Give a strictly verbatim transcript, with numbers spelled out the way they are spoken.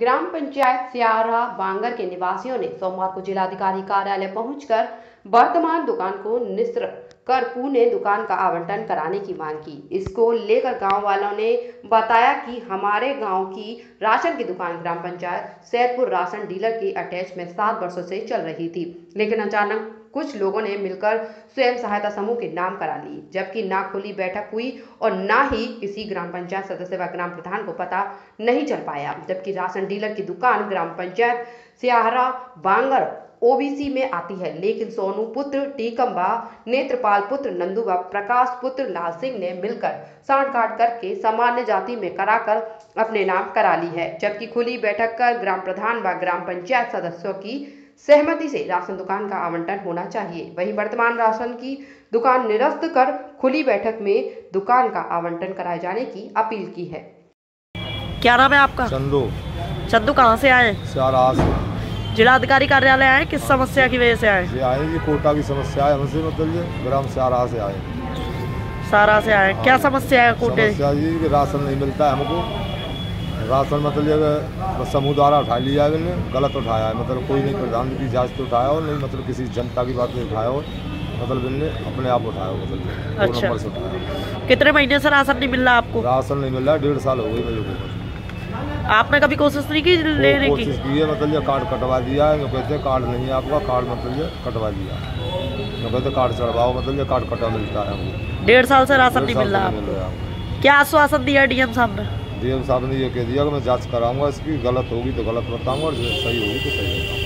ग्राम पंचायत सियारा बांगर के निवासियों ने सोमवार को जिलाधिकारी कार्यालय पहुंचकर वर्तमान दुकान को निस्त्र कर पुणे दुकान का आवंटन कराने की मांग की। इसको लेकर गांव वालों ने बताया कि हमारे गांव की राशन की दुकान ग्राम पंचायत सैदपुर राशन डीलर की अटैच में सात वर्षों से चल रही थी, लेकिन अचानक कुछ लोगों ने मिलकर स्वयं सहायता समूह के नाम करा ली, जबकि ना खुली बैठक हुई और ना ही किसी ग्राम पंचायत सदस्य व ग्राम प्रधान को पता नहीं चल पाया। जबकि राशन डीलर की दुकान ग्राम पंचायत सियारा बांगर ओबीसी में आती है, लेकिन सोनू पुत्र टीकम्बा, नेत्रपाल पुत्र नंदू व प्रकाश पुत्र लाल सिंह ने मिलकर सांठ गांठ करके सामान्य जाति में कराकर अपने नाम करा ली है। जबकि खुली बैठक कर ग्राम प्रधान व ग्राम पंचायत सदस्यों की सहमति से राशन दुकान का आवंटन होना चाहिए। वहीं वर्तमान राशन की दुकान निरस्त कर खुली बैठक में दुकान का आवंटन कराए जाने की अपील की है। क्या नाम है आपका? चंदू। चंदू कहाँ से आए? जिलाधिकारी कार्यालय आए, किस समस्या की वजह से आए? ये आए जी कोटा की समस्या है हमसे, मतलब ये ग्राम सारा से आए। सारा से आए, क्या समस्या है? कोटे समस्या जी कि राशन नहीं मिलता है हमको। राशन मतलब समूह द्वारा उठा लिया है, गलत उठाया है, मतलब कोई नहीं प्रधान की जांच तो उठाया और नहीं मतलब किसी जनता की बात नहीं उठाया हो, मतलब इनने अपने आप उठाया हो, मतलब अच्छा। नंबर से उठाया। कितने महीने से राशन नहीं मिल रहा आपको? राशन नहीं मिल रहा, डेढ़ साल हो गई मेरे को। आपने कभी कोशिश नहीं की लेने की? कोशिश की है, मतलब ये कार्ड कटवा दिया है, कहते हैं कार्ड नहीं है आपका, कार्ड मतलब ये कटवा दिया, कहते कार्ड चढ़वाओ, मतलब ये कार्ड कटा मिलता है हमको। डेढ़ साल से राशन नहीं मिल रहा आपको? क्या आश्वासन दिया डीएम साहब ने? डीएम साहब ने ये कह दिया कि मैं जांच कराऊंगा, इसकी गलत होगी तो गलत बताऊंगा और सही होगी तो सही बताऊंगा।